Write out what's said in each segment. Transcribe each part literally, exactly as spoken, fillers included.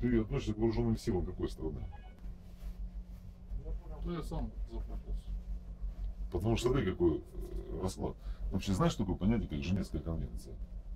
Ты относишься к вооруженным силам какой страны? Да я сам запутался. Потому что смотри, какой э, расклад. Вообще знаешь такое понятие, как Женевская конвенция?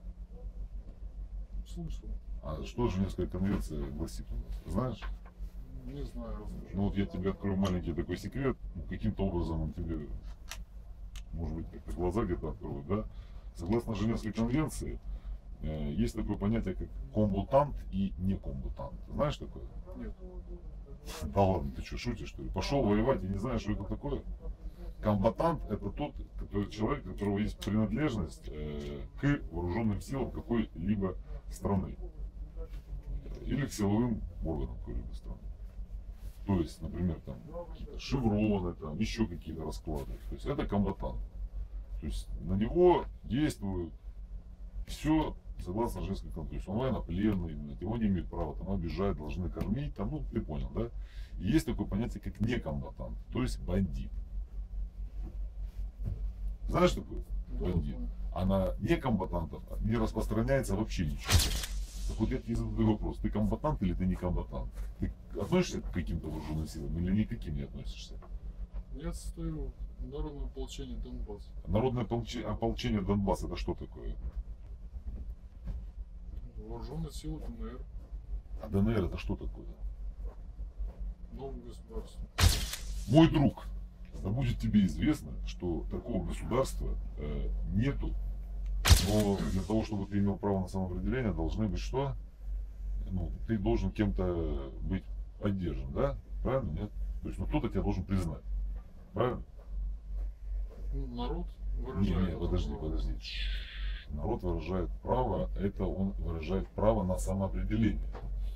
Слышал. А что Женевская конвенция гласит у нас? Знаешь? Не знаю, расскажи. Ну вот я тебе открою маленький такой секрет, ну, каким-то образом он тебе, может быть, как-то глаза где-то откроет, да? Согласно Женевской конвенции, э, есть такое понятие, как комбатант и некомбатант. Знаешь такое? Нет. Да ладно, ты что, шутишь, что ли? Пошел воевать и не знаешь, что это такое? Комбатант – это тот который, человек, у которого есть принадлежность э, к вооруженным силам какой-либо страны. Или к силовым органам какой-либо страны. То есть, например, там какие-то шевроны, там еще какие-то расклады. То есть это комбатант. То есть на него действует все согласно Женевской конвенции. То есть он военнопленный, его не имеют права там обижать, должны кормить, там, ну ты понял, да? И есть такое понятие, как некомбатант, то есть бандит. Знаешь такое? Бандит. А на некомбатантов не распространяется вообще ничего. Так вот я тебе задаю вопрос, ты комбатант или ты не комбатант? Ты относишься к каким-то вооруженным силам или никаким не относишься? Я состою в Народное ополчение Донбасс. Народное ополчение, ополчение Донбасс это что такое? Вооруженные силы ДНР. А ДНР это что такое? Новое государство. Мой друг, да будет тебе известно, что такого государства э, нету. Но для того, чтобы ты имел право на самоопределение, должны быть что? Ну, ты должен кем-то быть поддержан, да? Правильно, нет? То есть, ну, кто-то тебя должен признать. Правильно? Ну, народ Не, выражает. не, подожди, право. подожди. Народ выражает право, это он выражает право на самоопределение.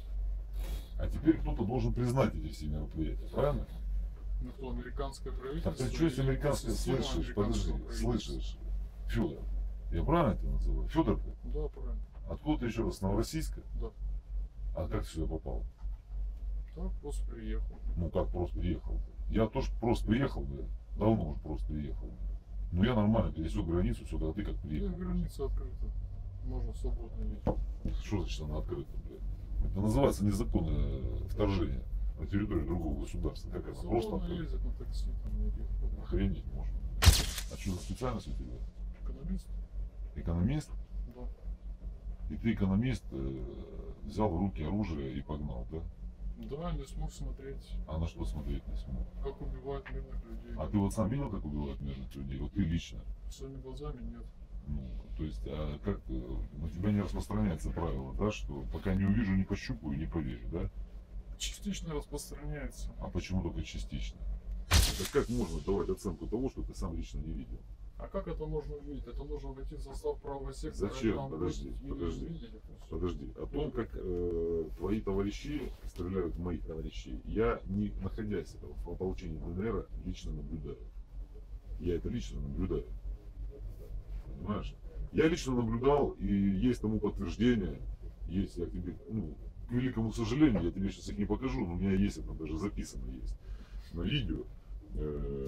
А теперь кто-то должен признать эти все мероприятия, правильно? Ну что, американское Так правительство? ты что, если или американское система слышишь, подожди, американского правительства? слышишь, Федор, я правильно тебя называю? Федор ты? Да, правильно. Откуда ты еще раз, с Новороссийска? Да. А как ты сюда попал? Так, просто приехал. Ну как просто приехал? Я тоже просто приехал, бля. Давно уже просто приехал. Ну я нормально пересек границу, все, когда ты как И приехал. граница открыта. Можно свободно ездить. Что значит она открыта, блядь? Это называется незаконное вторжение на территорию другого государства. Как это? Просто Свободно открыто. ездить на такси, там никаких проблем. Охренеть можно. А что за специальность у тебя? Экономист? Экономист? Да. И ты экономист э, взял в руки оружие и погнал, да? Да, не смог смотреть, А на что смотреть не смог? как убивают мирных людей. А ты вот сам видел, как убивают мирных людей? Вот ты лично. Своими глазами нет. Ну, то есть, а как э, на тебя не распространяется правило, да, что пока не увижу, не пощупаю, не поверю, да? Частично распространяется. А почему только частично? Это как можно давать оценку того, что ты сам лично не видел? А как это можно увидеть? Это нужно войти в состав правого сектора. Зачем? и там Подожди, быть, и подожди. видеть это всё. Подожди, о том, как э, твои товарищи стреляют в моих товарищей, я, не находясь в ополчении ДНР, лично наблюдаю. Я это лично наблюдаю. Понимаешь? Я лично наблюдал, и есть тому подтверждение. Есть, я тебе, ну, к великому сожалению, я тебе сейчас их не покажу, но у меня есть это даже записано есть на видео, э,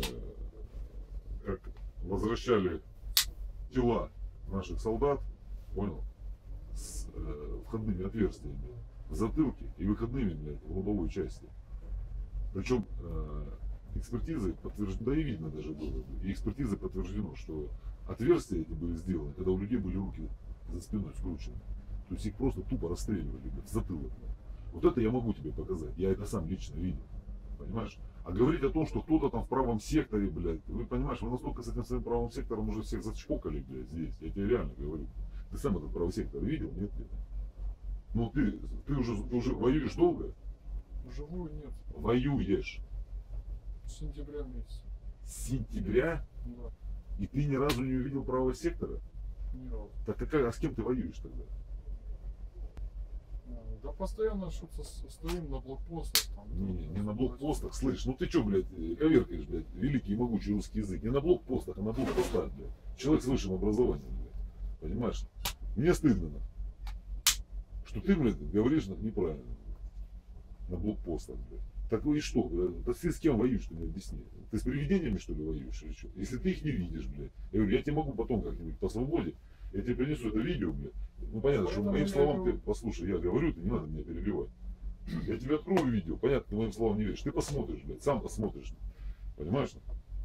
как возвращали тела наших солдат, понял, с э, входными отверстиями в затылке и выходными, блядь, в лобовой части. Причем э, экспертизы подтверждено, да и видно даже было, и экспертизой подтверждено, что отверстия эти были сделаны, когда у людей были руки за спиной скручены. То есть их просто тупо расстреливали, блядь, в затылок. Блядь. Вот это я могу тебе показать, я это сам лично видел. Понимаешь? А говорить о том, что кто-то там в правом секторе, блядь, вы понимаешь, вы настолько с этим своим правым сектором уже всех зачпокали, блядь, здесь. Я тебе реально говорю. Ты сам этот правый сектор видел, нет, блядь? Ну ты, ты уже, ты уже воюешь долго? Вживую нет. Воюешь. С сентября месяца. С сентября? Да. И ты ни разу не увидел правого сектора? Ни разу. Так какая, а с кем ты воюешь тогда? Да постоянно что-то с- стоим на блокпостах. Там, Не, не на блокпостах, слышь, ну ты что, блядь, коверкаешь, блядь, великий и могучий русский язык. Не на блокпостах, а на блокпостах, блядь. Человек с высшим образованием, блядь. Понимаешь? Мне стыдно, нахуй, что ты, блядь, говоришь нахуй, неправильно. Блядь. На блокпостах, блядь. Так ну и что, блядь? Да ты с кем воюешь, ты мне объясни. Ты с привидениями, что ли, воюешь или что? Если ты их не видишь, блядь. Я говорю, я тебе могу потом как-нибудь по свободе, я тебе принесу это видео, блядь. Ну понятно, что моим словам ты, послушай, я говорю, ты не надо меня перебивать. Я тебе открою видео, понятно, ты моим словам не веришь. Ты посмотришь, блядь, сам посмотришь. Понимаешь?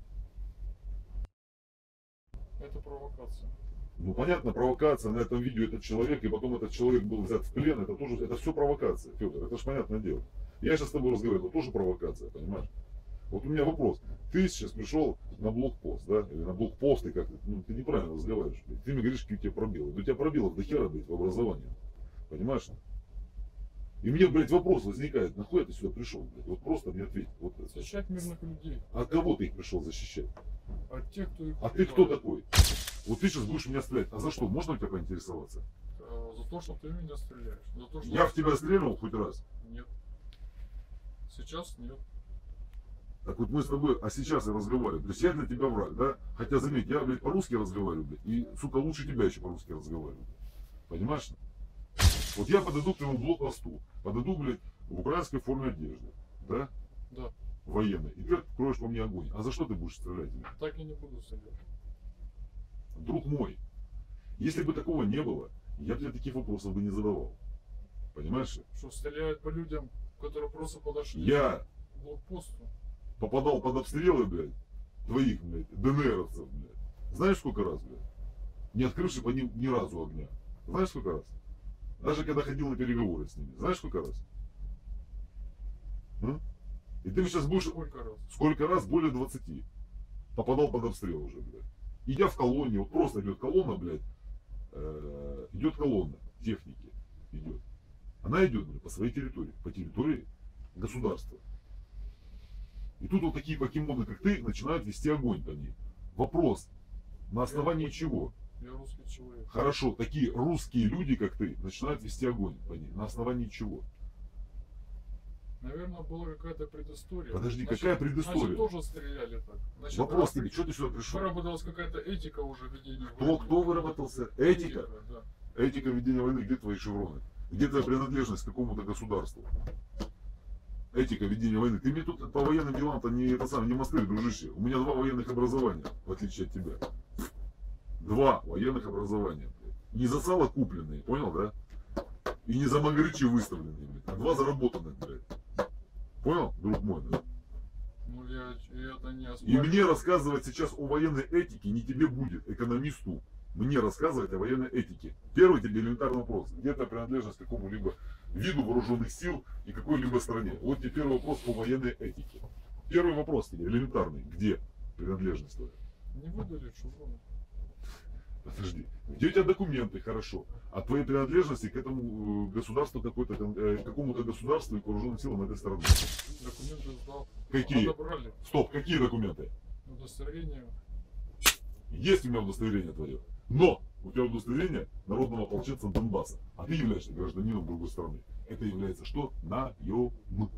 Это провокация. Ну понятно, провокация на этом видео этот человек, и потом этот человек был взят в плен, это тоже, это все провокация, Федор, это же понятное дело. Я сейчас с тобой разговариваю, это тоже провокация, понимаешь? Вот у меня вопрос. Ты сейчас пришел на блокпост, да? Или на блокпост, и как ну, ты неправильно разговариваешь. Блядь. Ты мне говоришь, какие у тебя пробелы. Да у тебя пробелов до хера, блядь, в образовании. Понимаешь? И мне, блядь, вопрос возникает, нахуй ты сюда пришел, блядь? Вот просто мне ответь. Вот. Защищать мирных людей. От кого ты их пришел защищать? От тех, кто их А ты убивает. кто такой? Вот ты сейчас будешь меня стрелять. А за что? Можно у тебя поинтересоваться? Э, За то, что ты в меня стреляешь. За то, что Я в тебя стрелял хоть раз. Нет. Сейчас нет. Так вот мы с тобой, а сейчас я разговариваю. То есть я для тебя враг, да? Хотя, заметь, я, блядь, по-русски разговариваю, блядь, и, сука, лучше тебя еще по-русски разговариваю. Понимаешь? Вот я подойду к твоему блокпосту, подойду, блядь, в украинской форме одежды, да? Да. Военной. И ты откроешь по мне огонь. А за что ты будешь стрелять? Блядь? Так я не буду стрелять. Друг мой, если бы такого не было, я бы тебе таких вопросов бы не задавал. Понимаешь? Что стреляют по людям, которые просто подошли Я к блокпосту. попадал под обстрелы, блядь, твоих, блядь, ДНРовцев, блядь. Знаешь, сколько раз, блядь? Не открывши по ним ни разу огня. Знаешь, сколько раз? Даже когда ходил на переговоры с ними. Знаешь, сколько раз? А? И ты мне сейчас будешь... Сколько раз? Сколько раз? Более двадцати. Попадал под обстрел уже, блядь. Идя в колонне, вот просто идет колонна, блядь, э, идет колонна техники, идет. Она идет, блядь, по своей территории, по территории государства. И тут вот такие покемоны, как ты, начинают вести огонь по ней. Вопрос, на основании чего? Я русский человек. Хорошо, такие русские люди, как ты, начинают вести огонь по ней. На основании чего? Наверное, была какая-то предыстория. Подожди, Значит, какая предыстория? Значит, тоже стреляли так. Значит, Вопрос раз- тебе, что ты сюда пришел? Выработалась какая-то этика уже ведения Кто, войны. кто выработался? Этика? Да. Этика ведения войны, где твои шевроны? Где твоя принадлежность к какому-то государству? Этика ведения войны. Ты мне тут по военным делам-то не, это самое, не мосты, дружище. У меня два военных образования, в отличие от тебя. Два военных образования. Не за сало купленные, понял, да? И не за магрычи выставленные, блядь, а два заработанных, блядь. Понял, друг мой? Да? Ну, я, я это не И оспариваю. мне рассказывать сейчас о военной этике не тебе будет, экономисту. Мне рассказывать о военной этике. Первый тебе элементарный вопрос. Где твоя принадлежность к какому-либо виду вооруженных сил и какой-либо стране? Вот тебе первый вопрос по военной этике. Первый вопрос тебе элементарный. Где принадлежность твоя? Не выдали шевроны. Подожди. Где у тебя документы? Хорошо. О твоей принадлежности к этому э, государству, какой-то, кон- э, какому-то государству и к вооруженным силам этой страны. Документы сдал. Какие? Отобрали. Стоп, какие документы? Удостоверение. Есть у меня удостоверение твое. Но у тебя удостоверение народного ополченца Донбасса. А ты являешься гражданином другой страны. Это является что? Наем.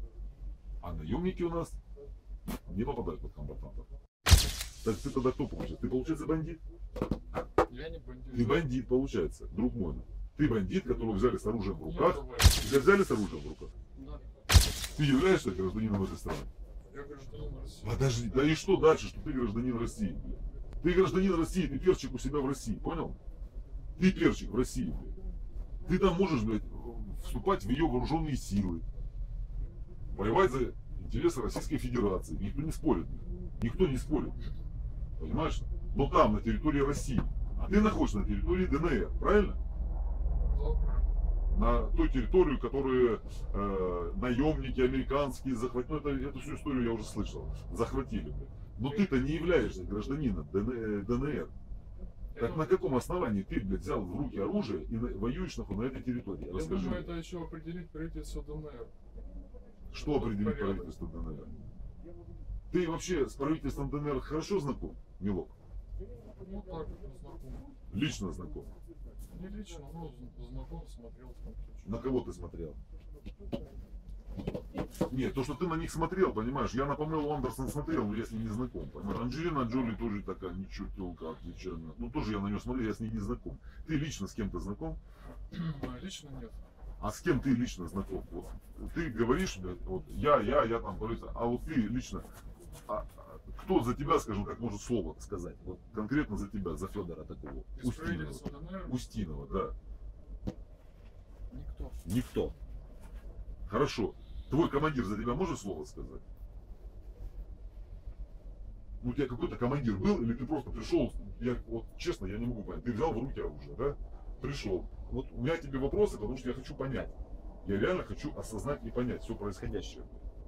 А наемники у нас не попадают под комбатантов. Так ты тогда кто получается? Ты, получается, бандит? Я не бандит. Ты бандит, получается, друг мой. Ты бандит, которого взяли с оружием в Нет, руках. давай. Тебя взяли с оружием в руках. Да. Ты являешься гражданином этой страны. Я гражданин России. Подожди, да и что дальше, что ты гражданин России? Блядь? Ты гражданин России, ты перчик у себя в России, понял? Ты перчик в России, блядь. Ты там можешь, блядь, вступать в ее вооруженные силы. Воевать за интересы Российской Федерации. Никто не спорит, блядь. Никто не спорит. Понимаешь? Но там, на территории России. А ты находишься на территории ДНР, правильно? Да, правильно. На той территорию, которую э, наемники американские захватили. Ну, это, эту всю историю я уже слышал. Захватили, блядь. Но ты-то не являешься гражданином ДНР. ДНР. Так на каком основании ты, блядь, взял в руки оружие и на- воюешь нахуй на этой территории? Я Расскажи думаю, мне. это еще определить правительство ДНР. Что определить порядок. правительство ДНР? Ты вообще с правительством ДНР хорошо знаком, Милок? Ну так, знаком. Лично знаком. Не лично, но з- знаком, смотрел там. На кого ты смотрел? Нет, то, что ты на них смотрел, понимаешь, я на Памелу Андерсон смотрел, но я с ней не знаком. Понимаешь? Анджелина Джоли тоже такая, ничего, телка, отличная. Ну тоже я на нее смотрел, я с ней не знаком. Ты лично с кем-то знаком? А, лично нет. А с кем ты лично знаком? Вот, ты говоришь, блядь, вот я, я, я там, говорится, а вот ты лично, а, а, кто за тебя, скажем так, может слово сказать? Вот конкретно за тебя, за Федора такого. Из Устинова. правительства ДНР Устинова, да. никто. Никто. Хорошо. Твой командир за тебя может слово сказать? Ну, у тебя какой-то командир был, или ты просто пришел, я вот честно, я не могу понять, ты взял в руки оружие, да? Пришел. Вот у меня к тебе вопросы, потому что я хочу понять. Я реально хочу осознать и понять все происходящее.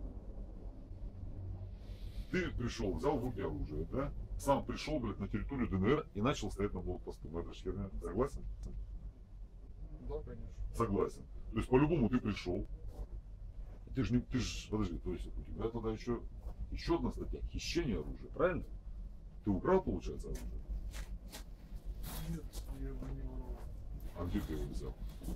Ты пришел, взял в руки оружие, да? Сам пришел, блядь, на территорию ДНР и начал стоять на блокпосту. Ну, это ж херня. Согласен? Да, конечно. Согласен. То есть по-любому ты пришел. Ты же не, ты ж, подожди, то есть у тебя тогда еще, еще одна статья, хищение оружия, правильно? Ты украл, получается, оружие? Нет, я его не воровал. А где ты его взял?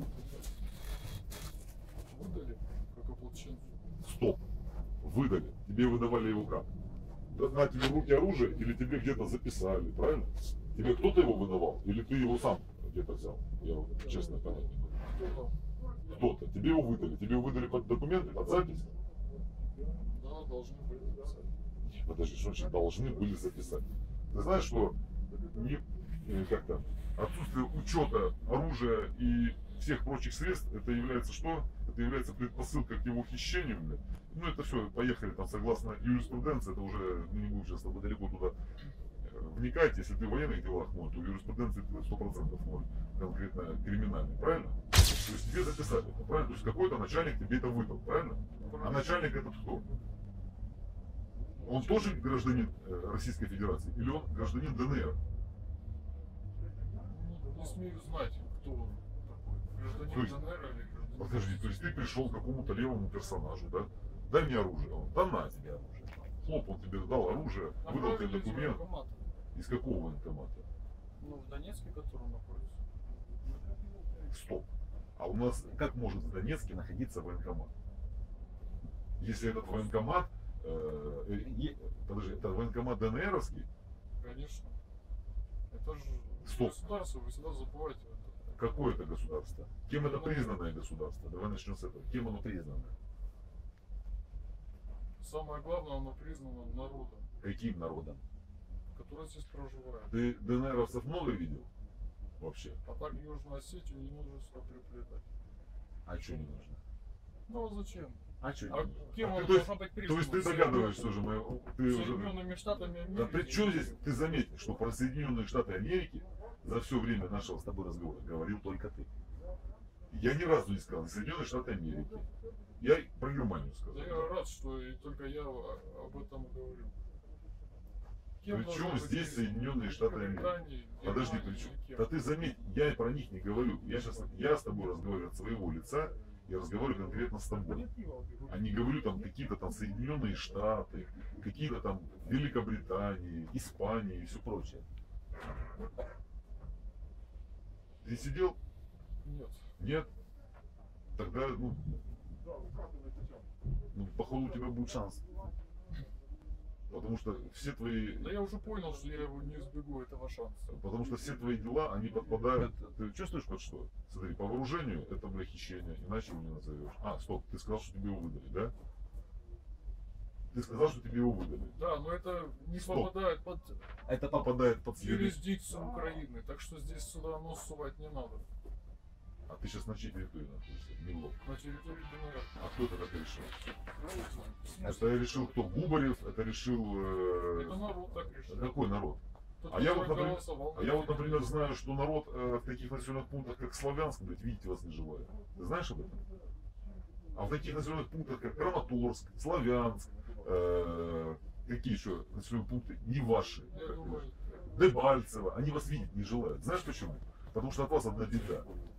Выдали, как ополченцу. Стоп. Выдали. Тебе выдавали его как? Да, на тебе в руки оружие или тебе где-то записали, правильно? Тебе кто-то его выдавал или ты его сам где-то взял? Я вот честно понять не могу. Кто там? Кто-то. Тебе его выдали. Тебе его выдали под документы, под запись? Да, должны были написать. Подожди, что значит должны были записать? Ты знаешь, что не, э, как там, отсутствие учета оружия и всех прочих средств, это является что? Это является предпосылкой к его хищению, блядь. Ну это все, поехали там согласно юриспруденции, это уже ну, не будем сейчас с тобой далеко туда э, вникать, если ты в военных делах мой, то юриспруденции ты сто процентов мой, конкретно криминальный, правильно? То есть тебе записали это, правильно? То есть какой-то начальник тебе это выдал, правильно? А начальник этот кто? Он тоже гражданин э, Российской Федерации или он гражданин ДНР? Ну, не смею знать, кто он такой. Гражданин То есть- ДНР или гражданин... Подожди, то есть ты пришел к какому-то левому персонажу, да? Дай мне оружие. Он, да на тебе оружие. Хлоп, он тебе дал оружие, выдал тебе Направили из документ. военкомата. Из какого военкомата? Ну, в Донецке, который находится. Стоп. А у нас как может в Донецке находиться военкомат? Если этот военкомат, э, э, е- подожди, это военкомат ДНРовский, Конечно. Это же Стоп. государство, вы всегда забываете это. какое это государство? Кем это признанное государство? Давай начнем с этого. Кем оно признано? Самое главное, оно признано народом, Каким народом? который здесь проживает. Ты ДНРовцев много видел? Вообще? А так Южную Осетию не нужно сюда приплетать. А что не нужно? Ну а зачем? А что А кем А она ты, то есть- должна быть То признана? есть ты догадываешься уже, мы, ты уже... Соединенными Штатами Америки? Да при чем здесь? Ты заметь, что про Соединенные Штаты Америки за все время нашего с тобой разговора говорил только ты. Я ни разу не сказал Соединенные Штаты Америки. Я про Германию сказал. Да я рад, что и только я о- об этом говорю. Кем При должна чем быть здесь признана? Соединенные Штаты Америки? Британия, Подожди, Германия при чем? или кем? Да ты заметь, я про них не говорю. Я сейчас, я с тобой разговариваю от своего лица, я разговариваю конкретно с тобой. А не говорю там какие-то там Соединенные Штаты, какие-то там Великобритании, Испании и все прочее. Ты сидел? Нет. Нет? Тогда, ну, ну, походу у тебя будет шанс. Потому что все твои, Да я уже понял, что я его не избегу этого шанса. потому что все твои дела, они подпадают. Ты чувствуешь под что? Смотри, по вооружению это, бля, хищение, иначе его не назовешь. А, стоп, ты сказал, что тебе его выдали, да? Ты сказал, что тебе его выдали. Да, но это не Стоп. попадает под Это попадает под следующий. юрисдикцию Украины, так что здесь сюда нос сувать не надо. А ты сейчас на чьей территории находишься? Мило. На территории ДНР. А кто это так решил? В смысле? Это решил кто? Губарев? Это решил... э, Это народ так решил. Какой народ? Тот, А я который вот, например, голосовал А на я вот, например, референдуме. знаю, что народ э, в таких населенных пунктах, как Славянск, блядь, видите, вас не желает. Ты знаешь об этом? А в таких населенных пунктах, как Краматорск, Славянск, э, какие еще населенные пункты, не ваши, Я как, думаю, Дебальцево, они вас видеть не желают. Знаешь почему? Потому что от вас одна беда.